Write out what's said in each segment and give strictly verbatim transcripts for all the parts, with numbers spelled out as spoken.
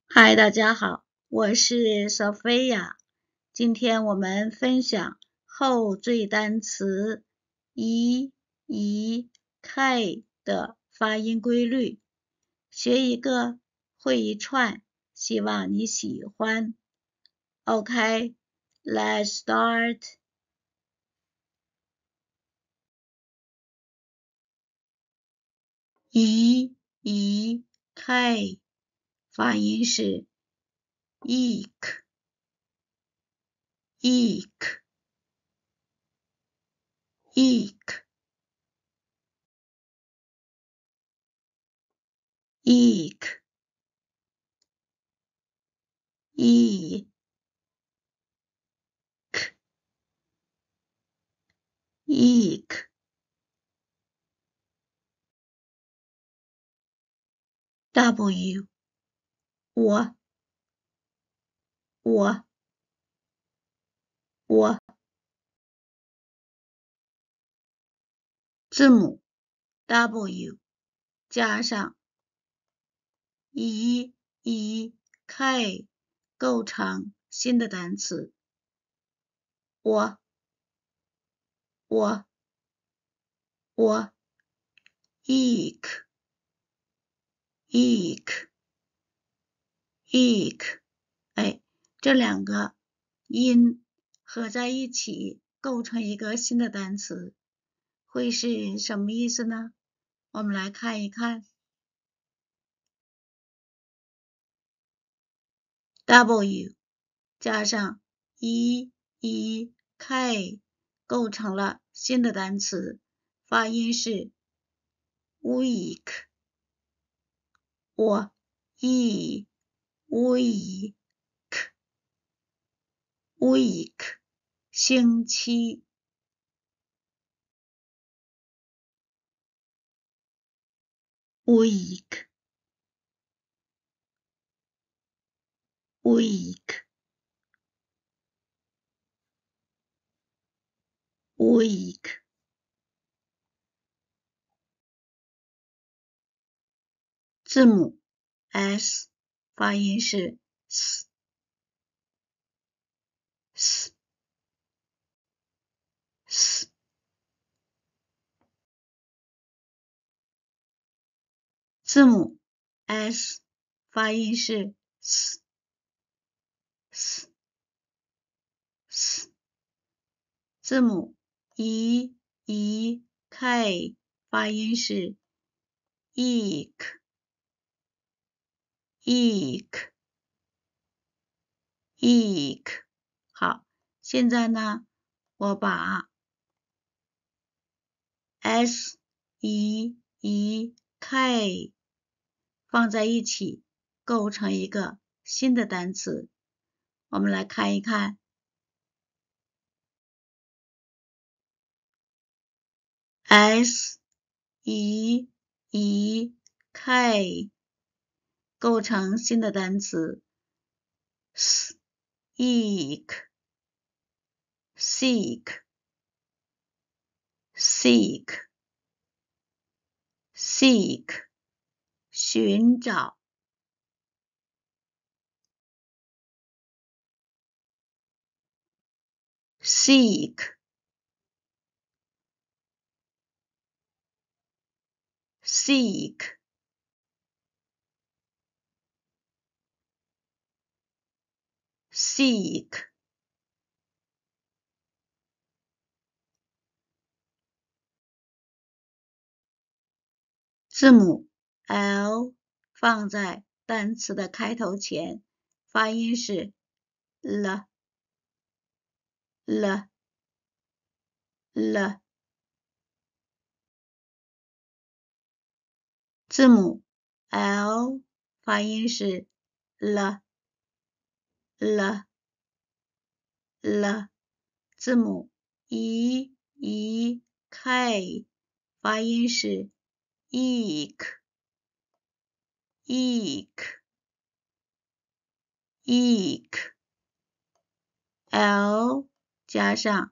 嗨，大家好，我是索菲亚。今天我们分享后缀单词 e、e、k 的发音规律，学一个会一串，希望你喜欢。OK, let's start. e、e、k 发音是 eek, eek, eek, eek, e, k, eek, w, 我，我，我，字母 W 加上 E、E、K 构成新的单词。我，我，我 eek, eek, eek， 哎，这两个音合在一起构成一个新的单词，会是什么意思呢？我们来看一看。W 加上 E、E、K 构成了新的单词，发音是 week, 我 e week, week 星期。week, week, week。字母 S 发音是 s, s, s。字母 S 发音是 s, s, s。字母 E、E、K 发音是 eek, eek, eek。好，现在呢，我把 S、E、E、K 放在一起，构成一个新的单词。我们来看一看。S、E、E、K 构成新的单词 seek, seek, seek, seek 寻找。seek, seek, seek。字母 L 放在单词的开头前，发音是 l, l, l。字母 L 发音是 l, l, l。字母 E、E、K 发音是 eek, eek, eek。L 加上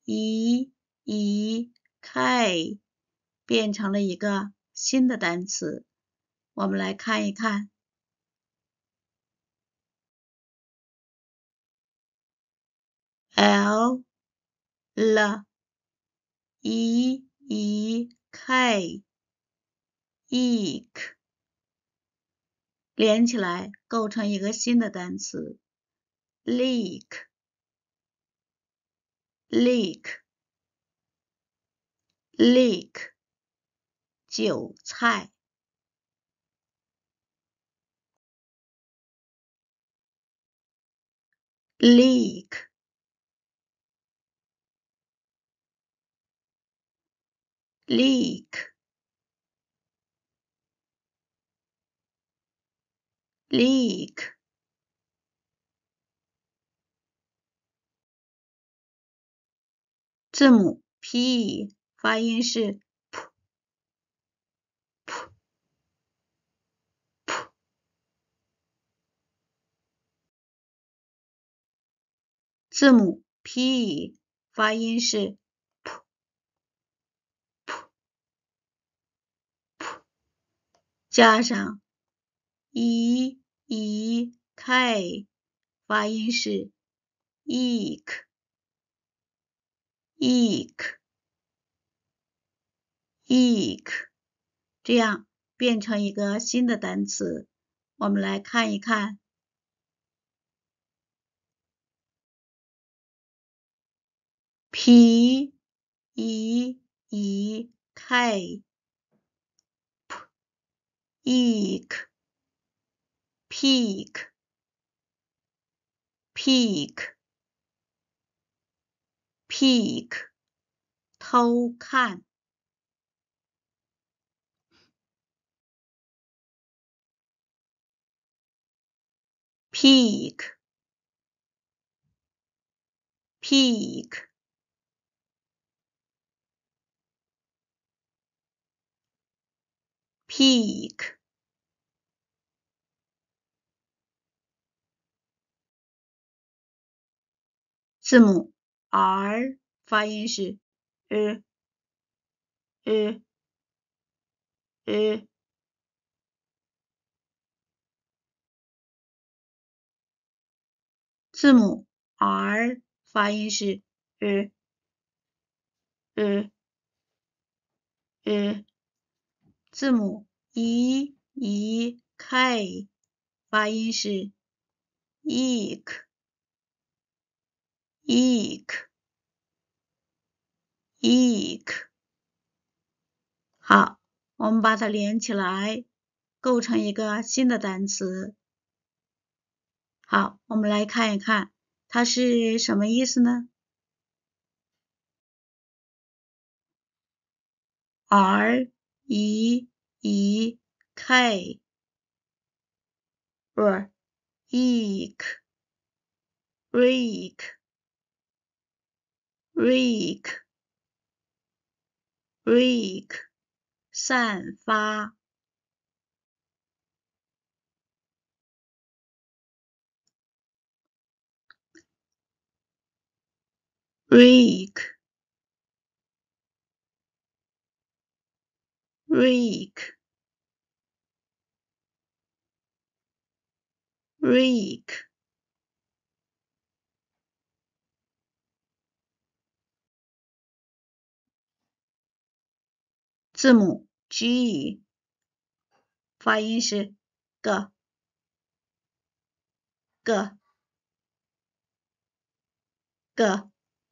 E、E、K 变成了一个新的单词，我们来看一看。 l l e e k eek 连起来构成一个新的单词 leak leak leak 韭菜 leak leak leak 字母 P 发音是 p p p 字母 P 发音是 p p p 加上 e e k 发音是 eek eek eek 这样变成一个新的单词。我们来看一看 P E E K eek peak peak peak 偷看 peak peak peak 字母 R 发音是 r r r 字母 R 发音是 r r r 字母 E E K 发音是 eek eek eek 好，我们把它连起来，构成一个新的单词。好，我们来看一看，它是什么意思呢 ？R E E K r eek reek reek reek 散发 reek reek reek 字母 G 发音是 g g g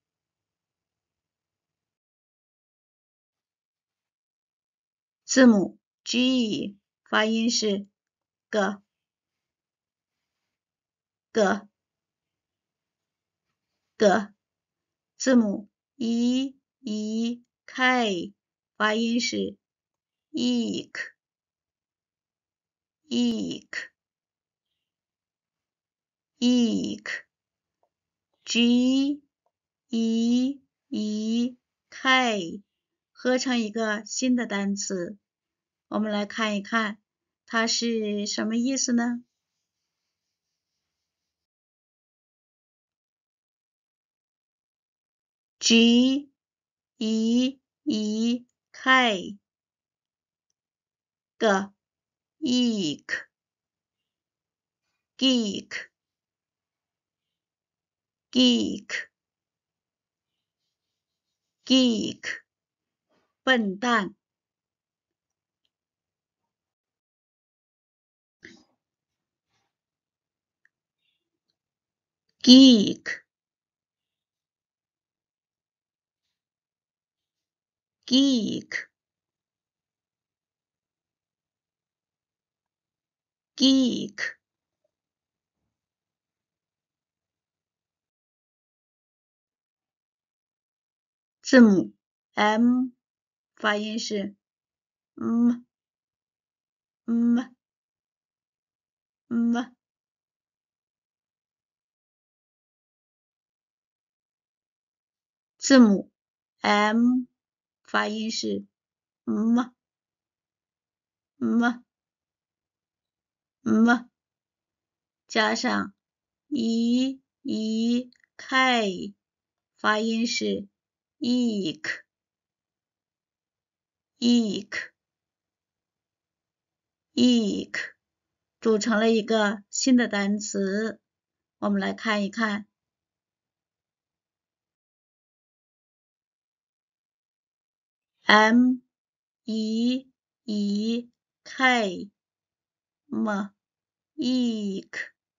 字母 G 发音是 g g g 字母 E E K 发音是 eek eek eek G E E K 合成一个新的单词。我们来看一看，它是什么意思呢？ G E E K g eek geek geek geek 笨蛋 geek geek geek 字母 M 发音是 m m m 字母 M 发音是 m m m 加上 e e k 发音是 eek eek eek 组成了一个新的单词，我们来看一看。M E E K M eek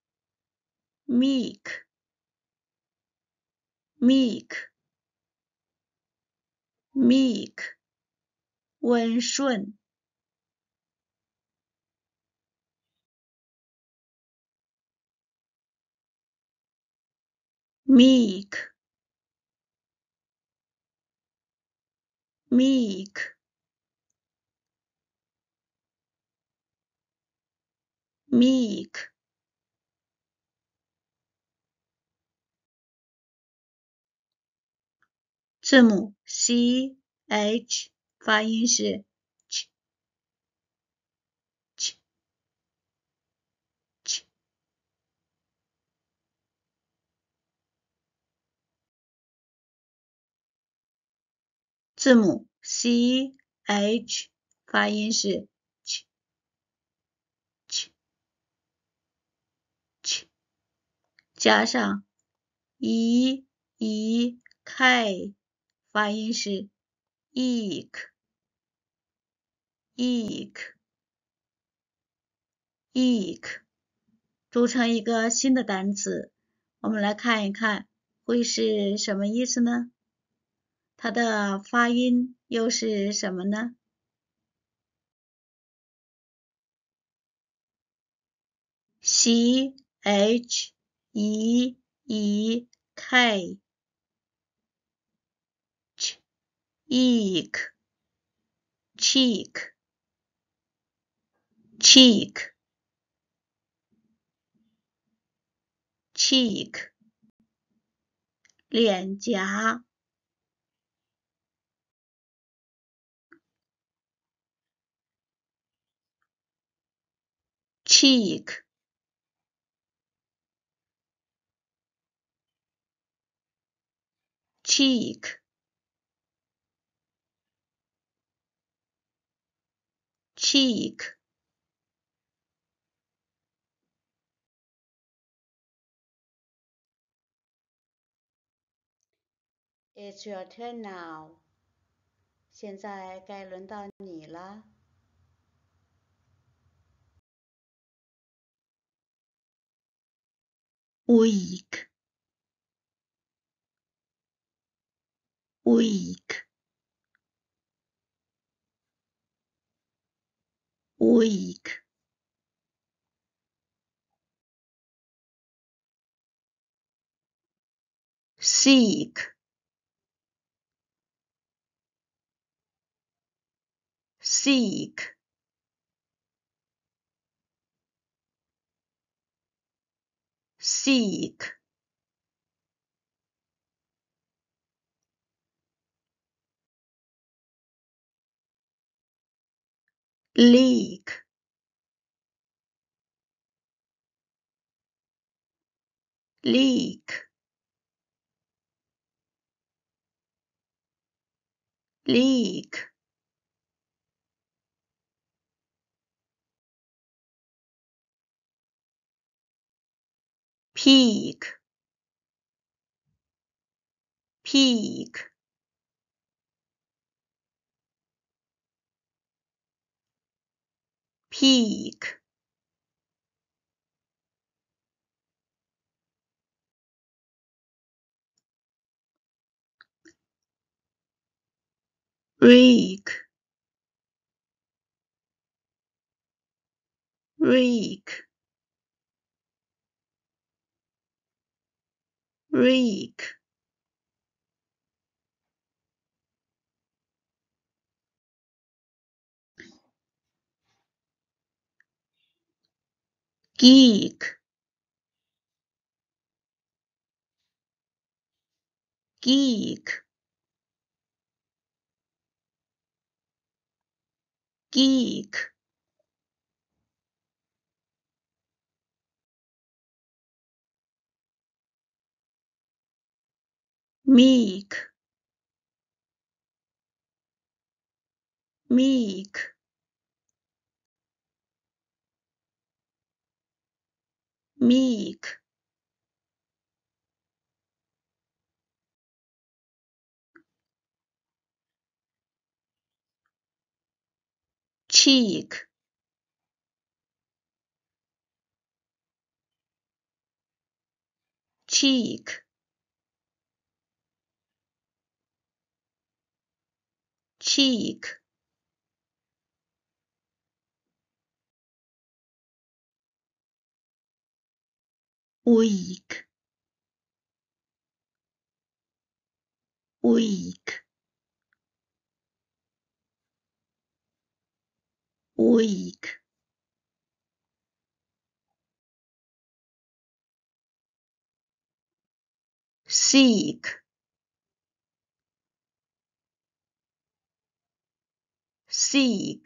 meek meek meek 温顺 meek meek meek 字母 C H 发音是 ch ch ch 字母 C H 发音是 ch ch ch 加上 E E K 发音是 eek eek eek 组成一个新的单词，我们来看一看会是什么意思呢？它的发音又是什么呢？ C H E E K ch eek cheek cheek cheek 脸颊 cheek cheek cheek It's your turn now. 现在该轮到你了。Week, week, week. Seek, seek, seek. Leak, leak, leak. Peak, peak, peak, rake, rake, rake, geek, geek, geek, meek, meek, meek, cheek, cheek, cheek, weak, weak, weak, seek, seek,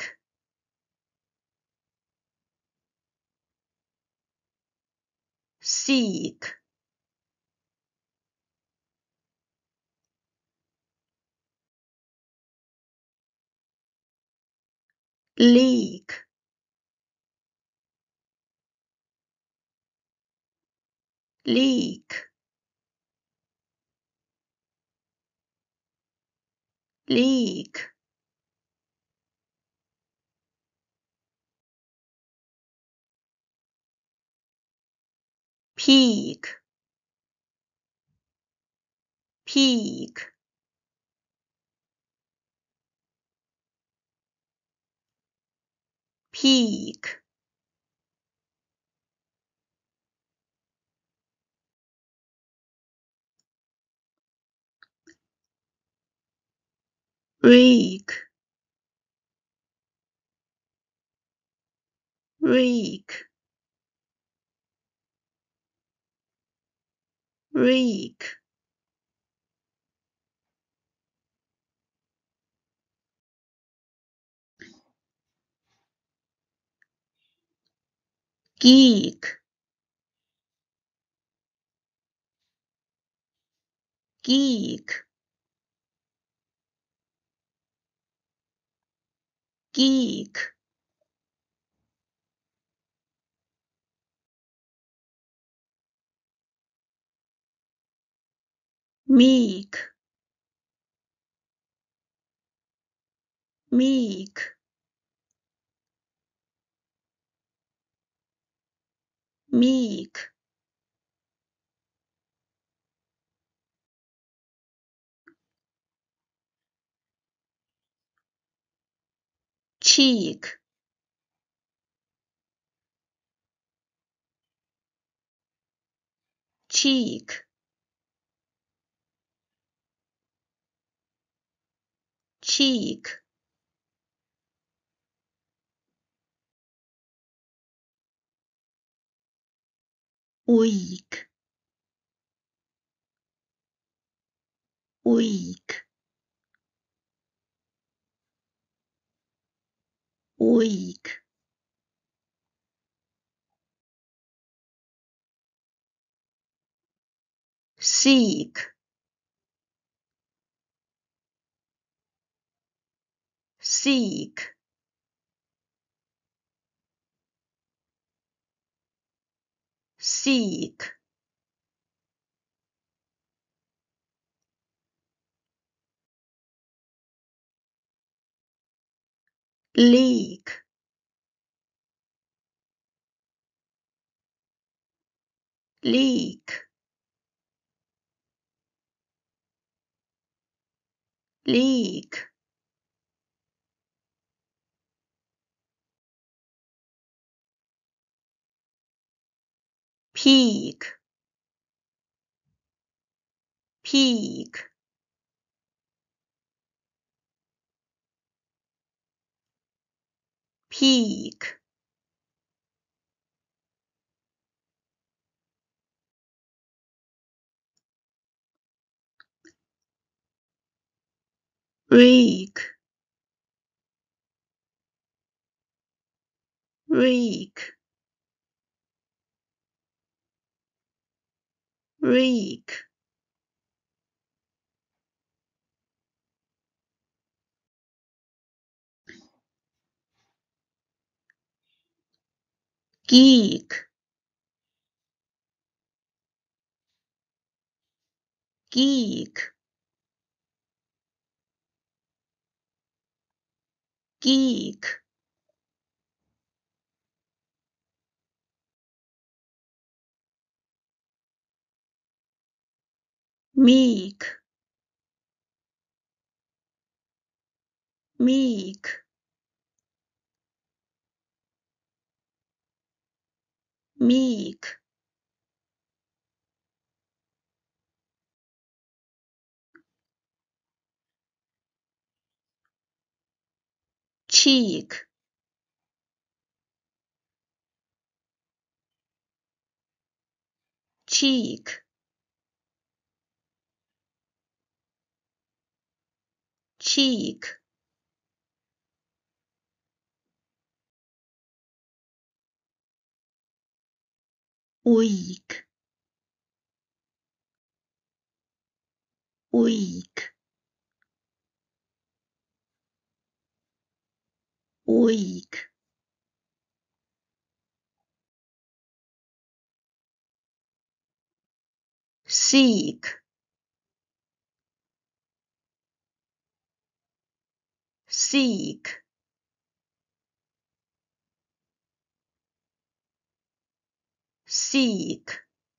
seek, leak, leak, leak, peak, peak, peak, rake, rake, rake, geek, geek, geek, meek, meek, meek, cheek, cheek, cheek, weak, weak, weak, seek, seek, seek, leak, leak leak peak peak peak rake rake rake geek geek geek meek meek meek cheek cheek cheek weak weak weak seek seek seek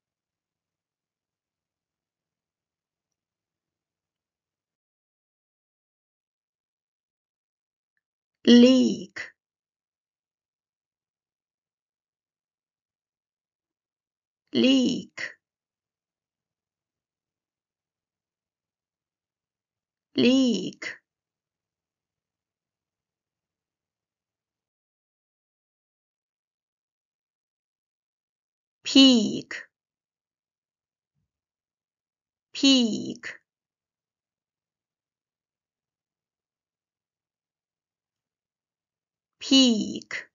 leak leak leak peak peak peak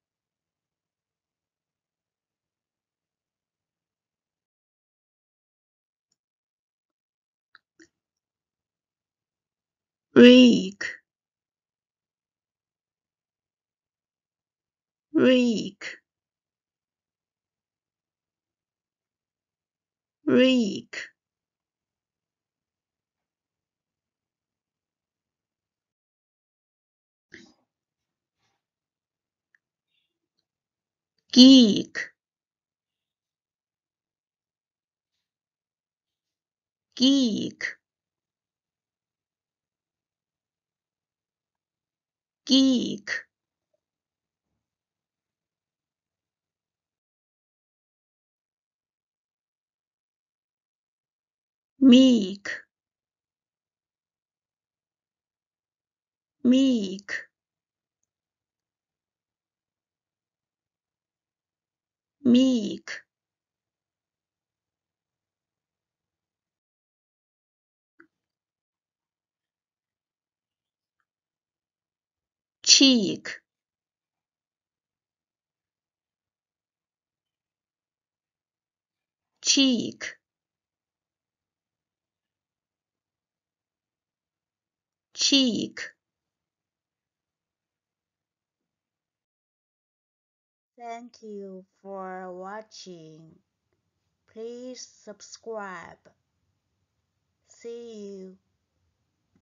rake rake rake geek geek geek meek meek meek cheek cheek cheek Thank you for watching. Please subscribe. See you.